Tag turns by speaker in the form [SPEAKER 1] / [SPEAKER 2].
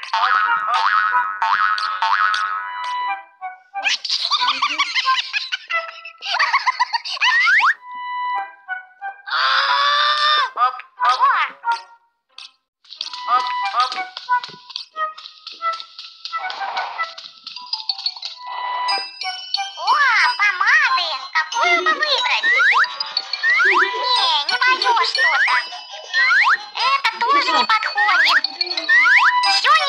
[SPEAKER 1] Помады. Какую бы выбрать? Не мое что-то. Это тоже не подходит. Все